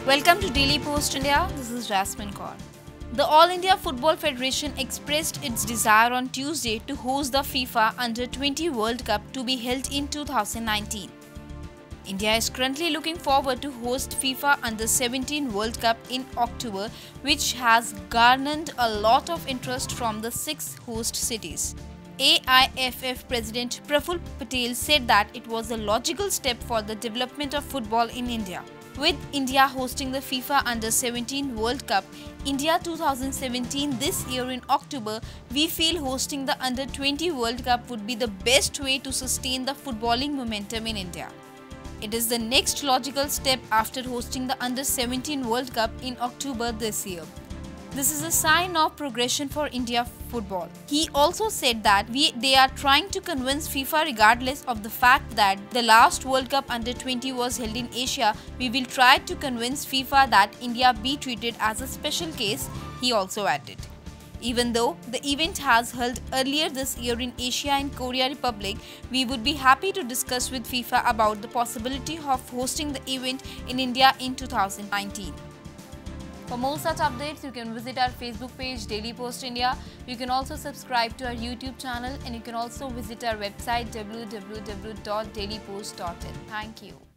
Welcome to Daily Post India. This is Jasmine Kaur. The All India Football Federation expressed its desire on Tuesday to host the FIFA Under-20 World Cup to be held in 2019. India is currently looking forward to host FIFA Under-17 World Cup in October, which has garnered a lot of interest from the 6 host cities. AIFF President Praful Patel said that it was a logical step for the development of football in India. With India hosting the FIFA Under-17 World Cup, India 2017 this year in October, we feel hosting the Under-20 World Cup would be the best way to sustain the footballing momentum in India. It is the next logical step after hosting the Under-17 World Cup in October this year. This is a sign of progression for India football. He also said that they are trying to convince FIFA regardless of the fact that the last World Cup Under-20 was held in Asia. We will try to convince FIFA that India be treated as a special case, he also added. Even though the event has held earlier this year in Asia and Korea Republic, we would be happy to discuss with FIFA about the possibility of hosting the event in India in 2019. For more such updates, you can visit our Facebook page Daily Post India. You can also subscribe to our YouTube channel and you can also visit our website www.dailypost.in. Thank you.